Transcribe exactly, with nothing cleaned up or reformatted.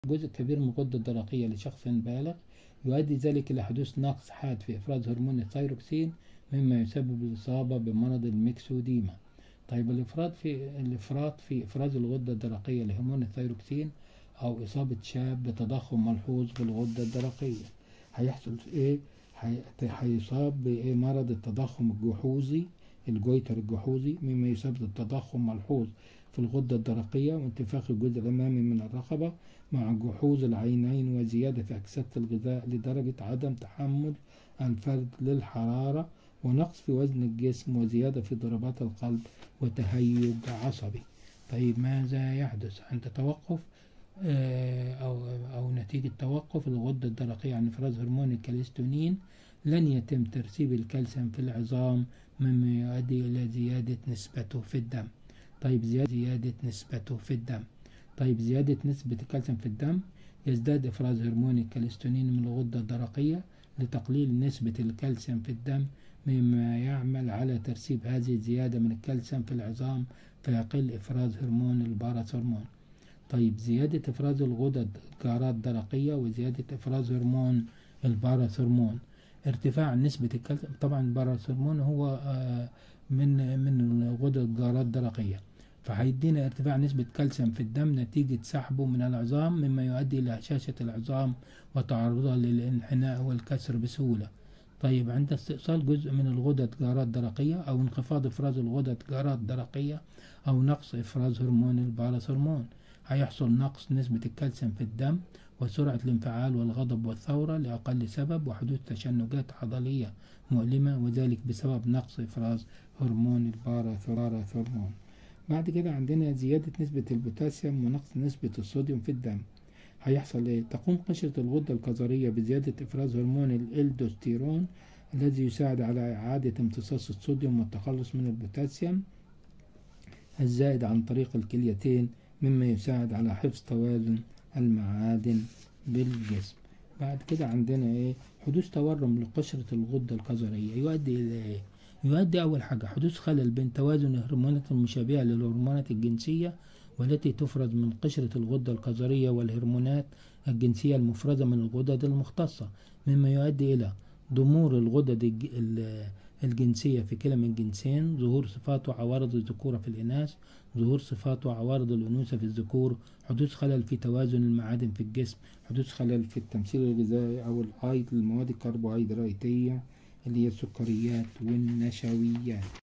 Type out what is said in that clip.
جزء كبير من الغدة الدرقية لشخص بالغ، يؤدي ذلك إلى حدوث نقص حاد في إفراز هرمون الثيروكسين، مما يسبب الإصابة بمرض الميكسوديما. طيب الإفراط في الإفراط في إفراز الغدة الدرقية لهرمون الثيروكسين أو إصابة شاب بتضخم ملحوظ في الغدة الدرقية، هيحصل إيه؟ هيصاب بمرض التضخم الجحوظي، الجويتر الجحوظي، مما يسبب التضخم ملحوظ في الغدة الدرقية وانتفاخ الجزء الأمامي من الرقبة مع جحوظ العينين وزيادة في أكسدة الغذاء لدرجة عدم تحمل الفرد للحرارة ونقص في وزن الجسم وزيادة في ضربات القلب وتهيج عصبي. طيب ماذا يحدث عند توقف أو, أو نتيجة توقف الغدة الدرقية عن إفراز هرمون الكاليستونين؟ لن يتم ترسيب الكالسيوم في العظام، مما يؤدي إلى زيادة نسبته في الدم. طيب زيادة نسبته في الدم طيب زيادة نسبة الكالسيوم في الدم، يزداد إفراز هرمون الكاليستونين من الغدة الدرقية لتقليل نسبة الكالسيوم في الدم، مما يعمل على ترسيب هذه الزيادة من الكالسيوم في العظام، فيقل إفراز هرمون الباراثورمون. طيب زيادة إفراز الغدد جارات درقية وزيادة إفراز هرمون الباراثورمون، ارتفاع نسبة الكالسيوم. طبعا الباراثورمون هو من من غدد جارات درقية، فهيدينا ارتفاع نسبة كالسيوم في الدم نتيجة سحبه من العظام، مما يؤدي إلى هشاشة العظام وتعرضها للانحناء والكسر بسهولة. طيب عند استئصال جزء من الغدد جارات درقية أو انخفاض إفراز الغدد جارات درقية أو نقص إفراز هرمون الباراثورمون، هيحصل نقص نسبة الكالسيوم في الدم وسرعة الانفعال والغضب والثورة لأقل سبب، وحدوث تشنجات عضلية مؤلمة، وذلك بسبب نقص إفراز هرمون الباراثورمون. بعد كده عندنا زيادة نسبة البوتاسيوم ونقص نسبة الصوديوم في الدم. هيحصل ايه؟ تقوم قشرة الغدة الكظرية بزيادة إفراز هرمون الإلدوستيرون الذي يساعد على إعادة امتصاص الصوديوم والتخلص من البوتاسيوم الزائد عن طريق الكليتين، مما يساعد على حفظ توازن المعادن بالجسم. بعد كده عندنا ايه؟ حدوث تورم لقشرة الغدة الكظرية يؤدي إلى ايه؟ يؤدي أول حاجة حدوث خلل بين توازن الهرمونات المشابهة للهرمونات الجنسية والتي تفرز من قشرة الغدة الكظرية والهرمونات الجنسية المفرزة من الغدد المختصة، مما يؤدي إلى ضمور الغدد الجنسية في كلا من الجنسين، ظهور صفات وعوارض الذكورة في الإناث، ظهور صفات وعوارض الأنوثة في الذكور، حدوث خلل في توازن المعادن في الجسم، حدوث خلل في التمثيل الغذائي أو الأيض المواد الكربوهيدراتية اللي هي السكريات والنشويات.